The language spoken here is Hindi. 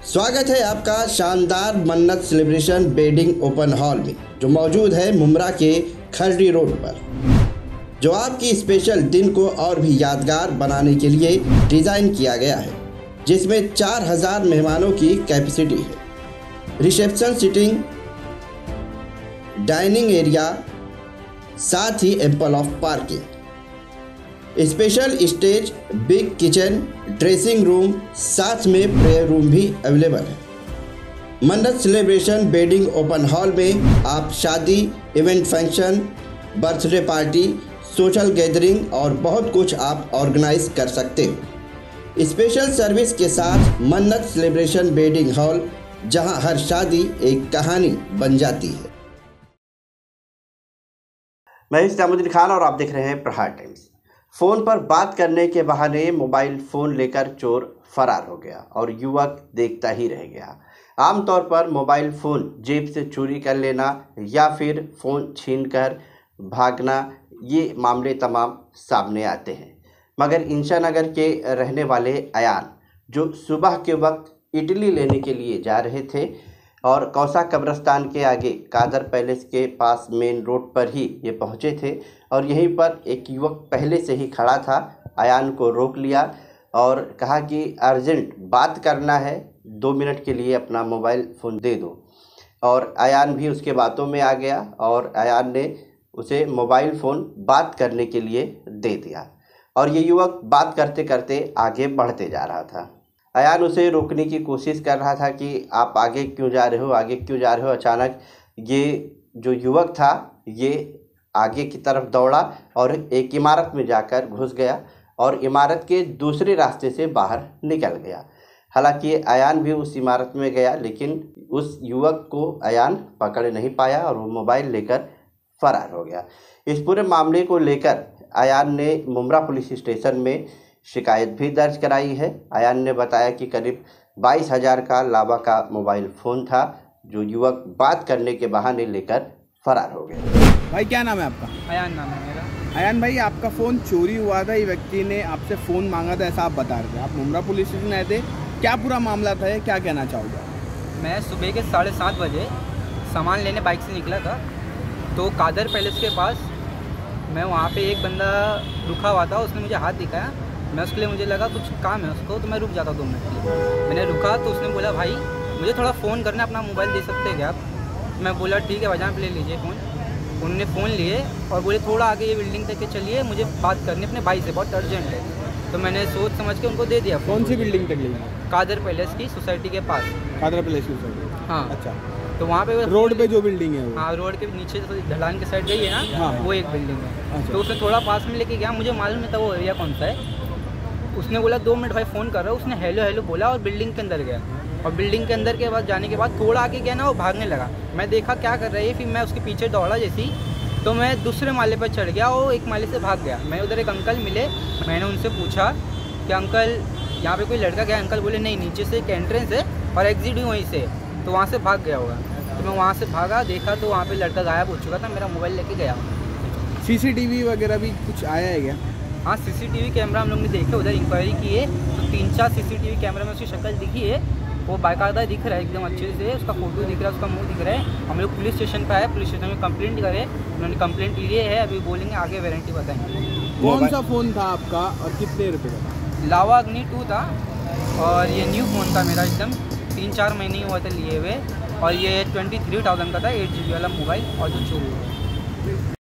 स्वागत है आपका शानदार मन्नत सेलिब्रेशन वेडिंग ओपन हॉल में, जो मौजूद है मुमरा के खरडी रोड पर, जो आपकी स्पेशल दिन को और भी यादगार बनाने के लिए डिज़ाइन किया गया है, जिसमें 4000 मेहमानों की कैपेसिटी है। रिसेप्शन सीटिंग, डाइनिंग एरिया, साथ ही ample of parking, special stage, big kitchen, dressing room, साथ में प्रेयर रूम भी अवेलेबल है। मन्नत सेलिब्रेशन वेडिंग ओपन हॉल में आप शादी, event, function, birthday party, social gathering और बहुत कुछ आप ऑर्गेनाइज कर सकते हो। स्पेशल सर्विस के साथ मन्नत सेलिब्रेशन वेडिंग हॉल, जहां हर शादी एक कहानी बन जाती है। मैं इस्लामुद्दीन खान और आप देख रहे हैं प्रहार टाइम्स। फ़ोन पर बात करने के बहाने मोबाइल फ़ोन लेकर चोर फरार हो गया और युवक देखता ही रह गया। आमतौर पर मोबाइल फ़ोन जेब से चोरी कर लेना या फिर फ़ोन छीनकर भागना, ये मामले तमाम सामने आते हैं। मगर इंशा नगर के रहने वाले अयान, जो सुबह के वक्त इडली लेने के लिए जा रहे थे और कौसा कब्रिस्तान के आगे कादर पैलेस के पास मेन रोड पर ही ये पहुँचे थे और यहीं पर एक युवक पहले से ही खड़ा था। अयान को रोक लिया और कहा कि अर्जेंट बात करना है, 2 मिनट के लिए अपना मोबाइल फ़ोन दे दो। और अयान भी उसके बातों में आ गया और अयान ने उसे मोबाइल फ़ोन बात करने के लिए दे दिया और ये युवक बात करते करते आगे बढ़ते जा रहा था। अयान उसे रोकने की कोशिश कर रहा था कि आप आगे क्यों जा रहे हो, आगे क्यों जा रहे हो। अचानक ये जो युवक था ये आगे की तरफ दौड़ा और एक इमारत में जाकर घुस गया और इमारत के दूसरे रास्ते से बाहर निकल गया। हालांकि अयान भी उस इमारत में गया, लेकिन उस युवक को अयान पकड़ नहीं पाया और वो मोबाइल लेकर फरार हो गया। इस पूरे मामले को लेकर अयान ने मुमरा पुलिस स्टेशन में शिकायत भी दर्ज कराई है। अयान ने बताया कि करीब 22,000 का लावा का मोबाइल फ़ोन था, जो युवक बात करने के बहाने लेकर फरार हो गया। भाई क्या नाम है आपका? अयान नाम है मेरा। अयान भाई, आपका फ़ोन चोरी हुआ था, ये व्यक्ति ने आपसे फ़ोन मांगा था, ऐसा आप बता रहे थे। आप मुमरा पुलिस स्टेशन आए थे, क्या पूरा मामला था, क्या कहना चाहोगे? मैं सुबह के 7:30 बजे सामान लेने बाइक से निकला था, तो कादर पैलेस के पास मैं वहाँ पे एक बंदा रुका हुआ था, उसने मुझे हाथ दिखाया। मैं उसके लिए मुझे लगा कुछ काम है उसको, तो मैं रुक जाता 2 मिनट के लिए। मैंने रुका तो उसने बोला भाई मुझे थोड़ा फ़ोन करना, अपना मोबाइल दे सकते हैं क्या आप? मैं बोला ठीक है भाईजान, ले लीजिए फ़ोन। उन्होंने फ़ोन लिए और बोले थोड़ा आगे ये बिल्डिंग तक के चलिए, मुझे बात करनी अपने भाई से, बहुत अर्जेंट है। तो मैंने सोच समझ के उनको दे दिया। कौन सी बिल्डिंग तक लेना? कादर पैलेस की सोसाइटी के पास। कादर पैलेस की सोसाइटी? हाँ। अच्छा, तो वहाँ पे रोड पे जो बिल्डिंग है वो? हाँ, रोड के नीचे ढलान के साइड गई है ना। हाँ। वो एक बिल्डिंग है। अच्छा। तो उसने थोड़ा पास में लेके गया, मुझे मालूम नहीं था वो एरिया कौन सा है। उसने बोला 2 मिनट भाई फ़ोन कर रहा हूँ। उसने हेलो हेलो बोला और बिल्डिंग के अंदर गया और बिल्डिंग के अंदर के बाद जाने के बाद थोड़ा आगे गया ना, वो भागने लगा। मैं देखा क्या कर रहा है, फिर मैं उसके पीछे दौड़ा जैसी, तो मैं दूसरे माले पर चढ़ गया, वो एक माले से भाग गया। मैं उधर एक अंकल मिले, मैंने उनसे पूछा कि अंकल यहाँ पे कोई लड़का गया? अंकल बोले नहीं, नीचे से एक एंट्रेंस है और एग्जिट भी वहीं से, तो वहाँ से भाग गया होगा। तो मैं वहाँ से भागा, देखा तो वहाँ पे लड़का गायब हो चुका था, मेरा मोबाइल लेके गया। CCTV वगैरह भी कुछ आया है क्या? हाँ, CCTV कैमरा हम लोग ने देखे, उधर इंक्वायरी की है, तो 3-4 CCTV कैमरा में उसकी शक्ल दिखी है। वो बाकायदा दिख रहा है एकदम अच्छे से, उसका फोटो दिख रहा है, उसका मुंह दिख रहा है। हम लोग पुलिस स्टेशन पे आए, पुलिस स्टेशन में कंप्लेंट करे, उन्होंने कंप्लेंट लिए है, अभी बोलेंगे आगे वारंटी बताएंगे। कौन सा फ़ोन था आपका और कितने रुपये का? लावा अग्नि 2 था और ये न्यू फ़ोन था मेरा, एकदम 3-4 महीने हुआ था लिए हुए, और ये 23,000 का था, 8 GB वाला मोबाइल, और जो चोरी हुआ।